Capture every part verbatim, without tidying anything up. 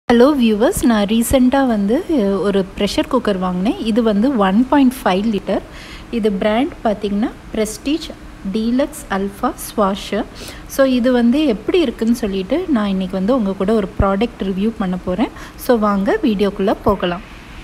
Hello viewers, நான் ரீசெண்டாக வந்து ஒரு ப்ரெஷர் குக்கர் வாங்கினேன். இது வந்து ஒன் பாயிண்ட் ஃபைவ் லிட்டர். இது பிராண்ட் பார்த்திங்கன்னா Prestige Deluxe Alpha Svachh. So இது வந்து எப்படி இருக்குதுன்னு சொல்லிட்டு நான் இன்றைக்கி வந்து உங்கள் கூட ஒரு ப்ராடக்ட் ரிவ்யூ பண்ண போகிறேன். ஸோ வாங்க வீடியோக்குள்ளே போகலாம்.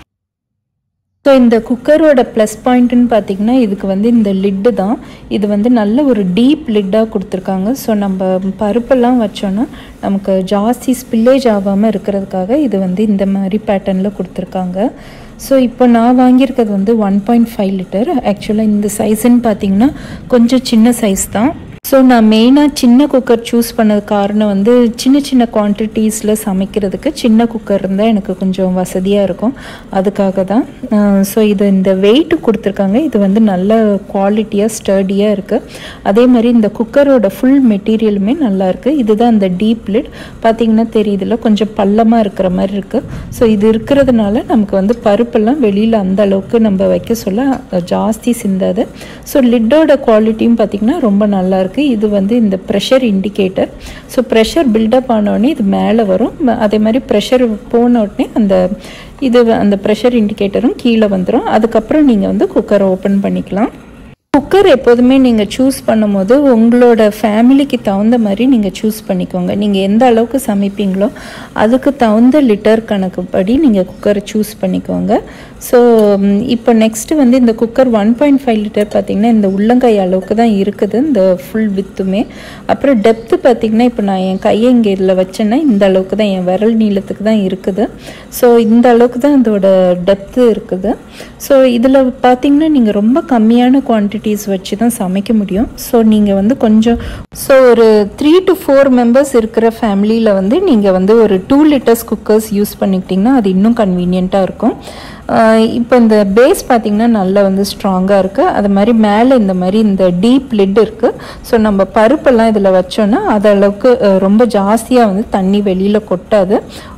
ஸோ இந்த குக்கரோட ப்ளஸ் பாயிண்ட்டுன்னு பார்த்திங்கன்னா இதுக்கு வந்து இந்த லிட்டு தான். இது வந்து நல்ல ஒரு டீப் லிட்டாக கொடுத்துருக்காங்க. ஸோ நம்ம பருப்பெல்லாம் வச்சோன்னா நமக்கு ஜாஸ்தி ஸ்பில்லேஜ் ஆகாமல் இருக்கிறதுக்காக இது வந்து இந்த மாதிரி பேட்டர்னில் கொடுத்துருக்காங்க. ஸோ இப்போ நான் வாங்கியிருக்கிறது வந்து ஒன் பாயிண்ட் ஃபைவ் லிட்டர். ஆக்சுவலாக இந்த சைஸுன்னு பார்த்திங்கன்னா கொஞ்சம் சின்ன சைஸ் தான். ஸோ நான் மெயினாக சின்ன குக்கர் சூஸ் பண்ணது காரணம் வந்து சின்ன சின்ன குவான்டிட்டிஸில் சமைக்கிறதுக்கு சின்ன குக்கர் இருந்தால் எனக்கு கொஞ்சம் வசதியாக இருக்கும், அதுக்காக தான். ஸோ இது இந்த வெயிட்டு கொடுத்துருக்காங்க. இது வந்து நல்ல குவாலிட்டியாக ஸ்டர்டியாக இருக்குது. அதே மாதிரி இந்த குக்கரோட ஃபுல் மெட்டீரியலுமே நல்லா இருக்குது. இதுதான் அந்த டீப் லிட் பார்த்திங்கன்னா தெரியுதுல, கொஞ்சம் பள்ளமாக இருக்கிற மாதிரி இருக்குது. ஸோ இது இருக்கிறதுனால நமக்கு வந்து பருப்பெல்லாம் வெளியில் அந்த அளவுக்கு நம்ம வைக்க சொல்ல ஜாஸ்தி சிந்தாது. ஸோ லிட்டோட குவாலிட்டியும் பார்த்திங்கன்னா ரொம்ப நல்லாயிருக்கு. இது வந்து இந்த pressure indicator. So pressure build up ஆனோடனே இது மேலே வரும். அதே மாதிரி ப்ரெஷர் போன உடனே அந்த இது அந்த ப்ரெஷர் இண்டிகேட்டரும் கீழே வந்துடும். அதுக்கப்புறம் நீங்கள் வந்து குக்கரை ஓப்பன் பண்ணிக்கலாம். குக்கர் எப்போதுமே நீங்கள் சூஸ் பண்ணும்போது உங்களோட ஃபேமிலிக்கு தகுந்த மாதிரி நீங்கள் சூஸ் பண்ணிக்கோங்க. நீங்கள் எந்த அளவுக்கு சமைப்பீங்களோ அதுக்கு தகுந்த லிட்டர் கணக்குப்படி நீங்கள் குக்கரை சூஸ் பண்ணிக்கோங்க. ஸோ இப்போ நெக்ஸ்ட்டு வந்து இந்த cooker one point five litre பார்த்திங்கன்னா இந்த உள்ளங்கை அளவுக்கு தான் இருக்குது, இந்த ஃபுல் வித்துமே. அப்புறம் டெப்த்து பார்த்திங்கன்னா இப்போ நான் என் கையை இங்கே இதில் வச்சேன்னா இந்த அளவுக்கு தான், என் விரல் நீளத்துக்கு தான் இருக்குது. ஸோ இந்த அளவுக்கு தான் இதோட டெப்த்து இருக்குது. ஸோ இதில் பார்த்திங்கன்னா நீங்கள் ரொம்ப கம்மியான குவான்டிட்டிஸ் வச்சு தான் சமைக்க முடியும். ஸோ நீங்கள் வந்து கொஞ்சம் ஸோ ஒரு த்ரீ டு ஃபோர் மெம்பர்ஸ் இருக்கிற ஃபேமிலியில் வந்து நீங்கள் வந்து ஒரு டூ லிட்டர்ஸ் குக்கர்ஸ் யூஸ் பண்ணிக்கிட்டிங்கன்னா அது இன்னும் கன்வீனியண்ட்டாக இருக்கும். இப்போ இந்த பேஸ் பார்த்திங்கன்னா நல்லா வந்து ஸ்ட்ராங்காக இருக்குது. அது மாதிரி மேலே இந்த மாதிரி இந்த டீப் லிட் இருக்குது. ஸோ நம்ம பருப்பெல்லாம் இதில் வச்சோன்னா அது அளவுக்கு ரொம்ப ஜாஸ்தியாக வந்து தண்ணி வெளியில் கொட்டாது.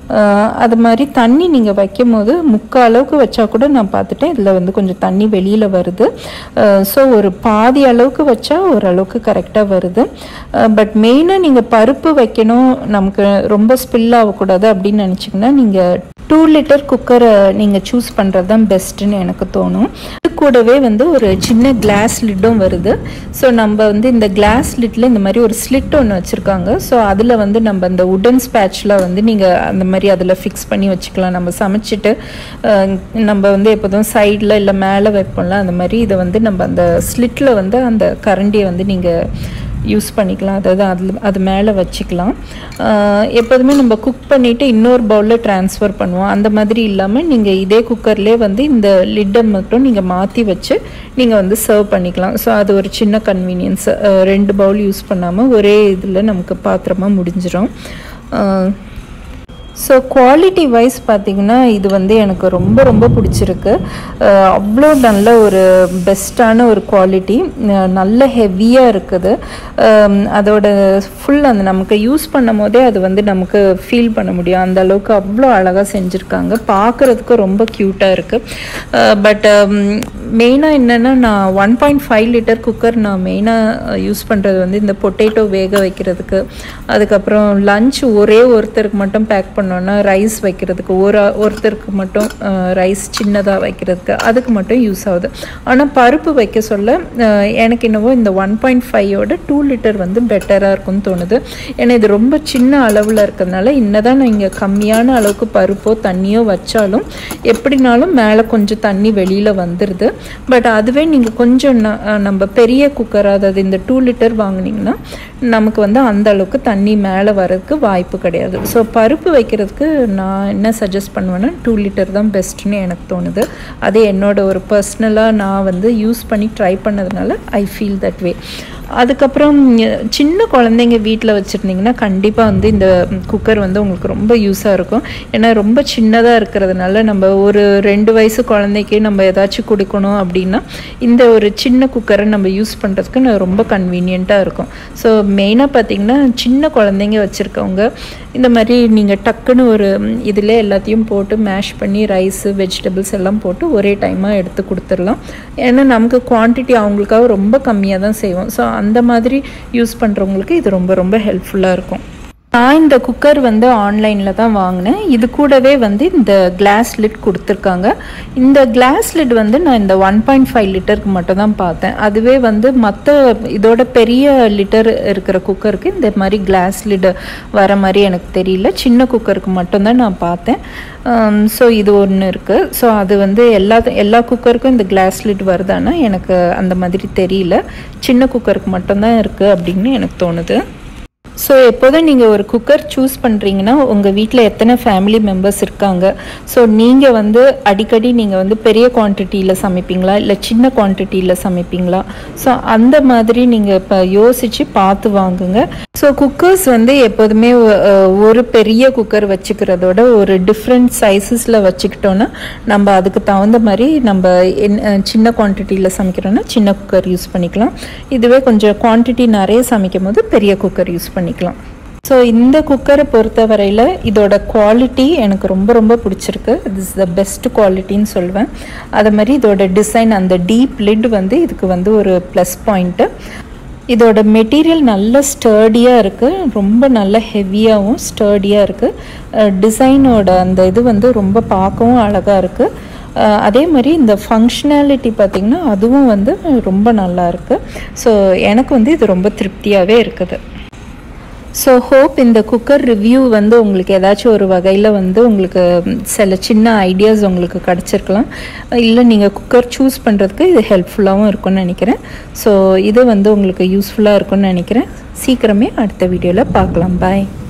அது மாதிரி தண்ணி நீங்கள் வைக்கும் போது முக்கால் அளவுக்கு வச்சா கூட நான் பார்த்துட்டேன் இதில் வந்து கொஞ்சம் தண்ணி வெளியில் வருது. ஸோ ஒரு பாதி அளவுக்கு வச்சா ஓரளவுக்கு கரெக்டாக வருது. பட் மெயினாக நீங்கள் பருப்பு வைக்கணும், நமக்கு ரொம்ப ஸ்பில் ஆகக்கூடாது அப்படின்னு நினச்சிங்கன்னா நீங்கள் டூ லிட்டர் குக்கரை நீங்கள் சூஸ் பண்ணுறது தான் பெஸ்ட்டுன்னு எனக்கு தோணும். இது கூடவே வந்து ஒரு சின்ன கிளாஸ் லிட்டும் வருது. ஸோ நம்ம வந்து இந்த கிளாஸ் லிட்டில் இந்த மாதிரி ஒரு ஸ்லிட் ஒன்று வச்சுருக்காங்க. ஸோ அதில் வந்து நம்ம அந்த உடன் ஸ்பேட்சில் வந்து நீங்கள் அந்த மாதிரி அதில் ஃபிக்ஸ் பண்ணி வச்சுக்கலாம். நம்ம சமைச்சிட்டு நம்ம வந்து எப்போதும் சைடில் இல்லை மேலே வைப்போம்ல, அந்த மாதிரி இதை வந்து நம்ம அந்த ஸ்லிட்டில் வந்து அந்த கரண்டியை வந்து நீங்கள் யூஸ் பண்ணிக்கலாம். அதாவது அதில் அது மேலே வச்சுக்கலாம். எப்போதுமே நம்ம குக் பண்ணிவிட்டு இன்னொரு பவுலில் ட்ரான்ஸ்ஃபர் பண்ணுவோம். அந்த மாதிரி இல்லாமல் நீங்கள் இதே குக்கர்லேயே வந்து இந்த லிட்டை மட்டும் நீங்கள் மாற்றி வச்சு நீங்கள் வந்து சர்வ் பண்ணிக்கலாம். ஸோ அது ஒரு சின்ன கன்வீனியன்ஸ். ரெண்டு பவுல் யூஸ் பண்ணாமல் ஒரே இதில் நமக்கு பாத்திரமாக முடிஞ்சிடும். ஸோ குவாலிட்டி வைஸ் பார்த்திங்கன்னா இது வந்து எனக்கு ரொம்ப ரொம்ப பிடிச்சிருக்கு. அவ்வளோ நல்ல ஒரு பெஸ்ட்டான ஒரு குவாலிட்டி, நல்ல ஹெவியாக இருக்குது. அதோட ஃபுல் அந்த நமக்கு யூஸ் பண்ணும் போதே அது வந்து நமக்கு ஃபீல் பண்ண முடியும். அந்த அளவுக்கு அவ்வளோ அழகாக செஞ்சுருக்காங்க. பார்க்குறதுக்கு ரொம்ப க்யூட்டாக இருக்குது. பட் மெயினாக என்னென்னா நான் one point five litre cooker நான் மெயினாக யூஸ் பண்ணுறது வந்து இந்த பொட்டேட்டோ வேக வைக்கிறதுக்கு, அதுக்கப்புறம் லஞ்ச் ஒரே ஒருத்தருக்கு மட்டும் பேக் பண்ண ரைஸ் வைக்கிறதுக்கு, ஒரு ஒருத்தருக்கு மட்டும் ரைஸ் சின்னதாக வைக்கிறதுக்கு, அதுக்கு மட்டும் யூஸ் ஆகுது. ஆனால் பருப்பு வைக்க சொல்ல எனக்கு என்னவோ இந்த ஒன் பாயிண்ட் ஃபைவோட டூ லிட்டர் வந்து பெட்டராக இருக்கும்னு தோணுது. ஏன்னா இது ரொம்ப சின்ன அளவில் இருக்கிறதுனால இன்னதான் நான் இங்கே கம்மியான அளவுக்கு பருப்போ தண்ணியோ வச்சாலும் எப்படினாலும் மேலே கொஞ்சம் தண்ணி வெளியில் வந்துடுது. பட் அதுவே நீங்கள் கொஞ்சம் நம்ம பெரிய குக்கர், அதாவது இந்த டூ லிட்டர் வாங்கினீங்கன்னா நமக்கு வந்து அந்த அளவுக்கு தண்ணி மேலே வர்றதுக்கு வாய்ப்பு கிடையாது. ஸோ பருப்பு வைக்கிறதுக்கு நான் என்ன சஜஸ்ட் பண்ணுவேன்னா டூ லிட்டர் தான் பெஸ்ட்டுன்னு எனக்கு தோணுது. அது என்னோட ஒரு பர்சனலாக நான் வந்து யூஸ் பண்ணி ட்ரை பண்ணதுனால ஐ ஃபீல் தட் வே. அதுக்கப்புறம் சின்ன குழந்தைங்க வீட்டில் வச்சுருந்திங்கன்னா கண்டிப்பாக வந்து இந்த குக்கர் வந்து உங்களுக்கு ரொம்ப யூஸாக இருக்கும். ஏன்னா ரொம்ப சின்னதாக இருக்கிறதுனால நம்ம ஒரு ரெண்டு வயசு குழந்தைக்கு நம்ம ஏதாச்சும் கொடுக்கணும் அப்படின்னா இந்த ஒரு சின்ன குக்கரை நம்ம யூஸ் பண்ணுறதுக்கு ரொம்ப கன்வீனியண்ட்டாக இருக்கும். ஸோ மெயினாக பார்த்திங்கன்னா சின்ன குழந்தைங்க வச்சுருக்கவங்க இந்த மாதிரி நீங்கள் டக்குன்னு ஒரு இதில் எல்லாத்தையும் போட்டு மேஷ் பண்ணி ரைஸு வெஜிடபிள்ஸ் எல்லாம் போட்டு ஒரே டைமாக எடுத்து கொடுத்துடலாம். ஏன்னா நமக்கு குவான்டிட்டி அவங்களுக்காக ரொம்ப கம்மியாக தான் செய்வோம். ஸோ அந்த மாதிரி யூஸ் பண்ணுறவங்களுக்கு இது ரொம்ப ரொம்ப ஹெல்ப்ஃபுல்லாக இருக்கும். நான் இந்த குக்கர் வந்து ஆன்லைனில் தான் வாங்கினேன். இது கூடவே வந்து இந்த கிளாஸ் லிட் கொடுத்துருக்காங்க. இந்த கிளாஸ் லிட் வந்து நான் இந்த ஒன் பாயிண்ட் ஃபைவ் லிட்டருக்கு மட்டும் தான் பார்த்தேன். அதுவே வந்து மற்ற இதோட பெரிய லிட்டர் இருக்கிற குக்கருக்கு இந்த மாதிரி கிளாஸ் லிட் வர மாதிரி எனக்கு தெரியல. சின்ன குக்கருக்கு மட்டும்தான் நான் பார்த்தேன். ஸோ இது ஒன்று இருக்குது. ஸோ அது வந்து எல்லா எல்லா குக்கருக்கும் இந்த கிளாஸ் லிட் வருதானா எனக்கு அந்த மாதிரி தெரியல. சின்ன குக்கருக்கு மட்டும்தான் இருக்குது அப்படின்னு எனக்கு தோணுது. ஸோ எப்போதும் நீங்கள் ஒரு குக்கர் சூஸ் பண்ணுறீங்கன்னா உங்கள் வீட்டில் எத்தனை ஃபேமிலி மெம்பர்ஸ் இருக்காங்க, ஸோ நீங்கள் வந்து அடிக்கடி நீங்கள் வந்து பெரிய குவான்டிட்டியில் சமைப்பீங்களா இல்லை சின்ன குவான்டிட்டியில் சமைப்பீங்களா, ஸோ அந்த மாதிரி நீங்கள் இப்போ யோசித்து பார்த்து வாங்குங்க. ஸோ குக்கர்ஸ் வந்து எப்போதுமே ஒரு பெரிய குக்கர் வச்சுக்கிறதோட ஒரு டிஃப்ரெண்ட் சைஸஸில் வச்சுக்கிட்டோன்னா நம்ம அதுக்கு தகுந்த மாதிரி நம்ம சின்ன குவான்டிட்டியில் சமைக்கிறோன்னா சின்ன குக்கர் யூஸ் பண்ணிக்கலாம். இதுவே கொஞ்சம் குவான்டிட்டி நிறைய சமைக்கும் போது பெரிய குக்கர் யூஸ் பண்ணிக்கலாம். ஸோ இந்த குக்கரை பொறுத்த வரையில் இதோட குவாலிட்டி எனக்கு ரொம்ப ரொம்ப பிடிச்சிருக்கு. திஸ் இஸ் த பெஸ்ட் குவாலிட்டின்னு சொல்வேன். அது மாதிரி இதோட டிசைன், அந்த டீப் லிட் வந்து இதுக்கு வந்து ஒரு ப்ளஸ் பாயிண்ட்டு. இதோட மெட்டீரியல் நல்ல ஸ்டர்டியாக இருக்குது, ரொம்ப நல்ல ஹெவியாகவும் ஸ்டர்டியாக இருக்குது. டிசைனோட அந்த இது வந்து ரொம்ப பார்க்கவும் அழகாக இருக்குது. அதே மாதிரி இந்த ஃபங்க்ஷனாலிட்டி பார்த்திங்கன்னா அதுவும் வந்து ரொம்ப நல்லா இருக்குது. ஸோ எனக்கு வந்து இது ரொம்ப திருப்தியாகவே இருக்குது. ஸோ ஹோப் இந்த குக்கர் ரிவ்யூ வந்து உங்களுக்கு ஏதாச்சும் ஒரு வகையில் வந்து உங்களுக்கு சில சின்ன ஐடியாஸ் உங்களுக்கு கிடச்சிருக்கலாம். இல்லை நீங்கள் குக்கர் சூஸ் பண்ணுறதுக்கு இது ஹெல்ப்ஃபுல்லாகவும் இருக்கும்னு நினைக்கிறேன். ஸோ இது வந்து உங்களுக்கு யூஸ்ஃபுல்லாக இருக்கும்னு நினைக்கிறேன். சீக்கிரமே அடுத்த வீடியோவில் பார்க்கலாம். பாய்.